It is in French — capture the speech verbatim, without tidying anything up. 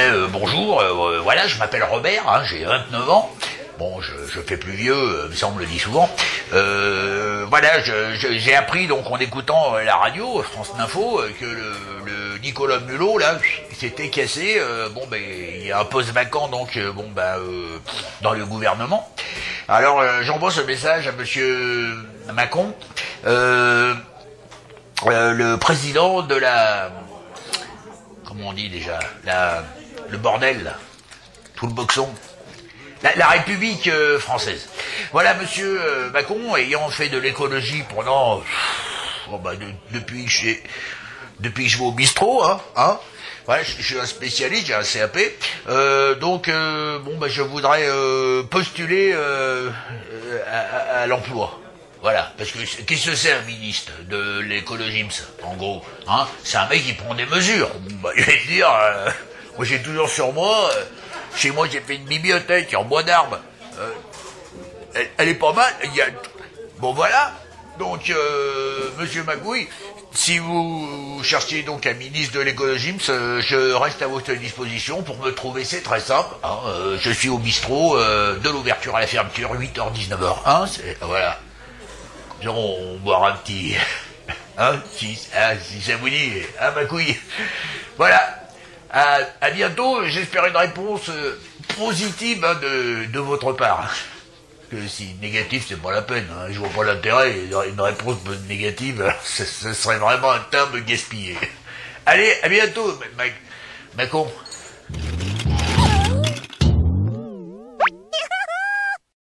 euh, bonjour, euh, voilà, je m'appelle Robert, hein, j'ai vingt-neuf ans. Bon, je, je fais plus vieux, euh, ça on me le dit souvent. Euh, voilà, je, je, j'ai appris donc en écoutant euh, la radio, France Info, euh, que le, le Nicolas Mulot là, il s'était cassé. Euh, bon ben, il y a un poste vacant donc euh, bon ben euh, dans le gouvernement. Alors euh, j'envoie ce message à Monsieur Macron, euh, euh, le président de la, comment on dit déjà, la, le bordel, là, tout le boxon. La, la République euh, française. Voilà, monsieur euh, Macron, ayant fait de l'écologie pendant... Bon, bah, de, depuis, que j'ai, depuis que je vais au bistrot, hein, hein, voilà, je, je suis un spécialiste, j'ai un C A P, euh, donc, euh, bon, bah, je voudrais euh, postuler euh, à, à, à l'emploi. Voilà, parce que qu'est-ce que c'est un ministre de l'écologie, en gros, hein, c'est un mec qui prend des mesures. Bon, bah, je vais te dire, euh, moi j'ai toujours sur moi... Euh, Chez moi, j'ai fait une bibliothèque en bois d'arbre. Euh, elle, elle est pas mal. Il y a... Bon, voilà. Donc, euh, monsieur Magouille, si vous cherchiez donc un ministre de l'écologie, euh, je reste à votre disposition. Pour me trouver, c'est très simple. Hein, euh, je suis au bistrot, euh, de l'ouverture à la fermeture, huit heures dix-neuf heures. Hein, c'est, voilà. On, on boira un petit... Hein, si, hein, si ça vous dit, hein, Magouille. Voilà. À, à bientôt, j'espère une réponse euh, positive hein, de, de votre part. Parce que si négatif, c'est pas la peine. Hein. Je vois pas l'intérêt. Une réponse négative, ce serait vraiment un temps de gaspiller. Allez, à bientôt, Macron.